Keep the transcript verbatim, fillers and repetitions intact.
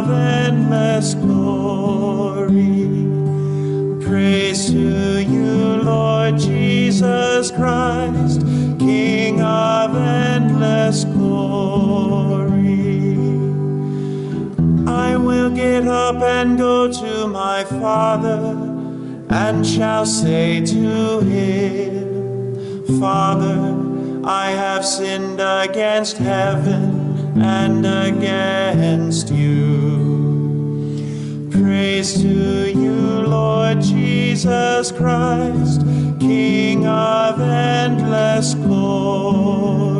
of endless glory. Praise to you, Lord Jesus Christ, King of endless glory. I will get up and go to my Father, and shall say to him, Father, I have sinned against heaven and against you. Praise to you, Lord Jesus Christ, King of endless glory.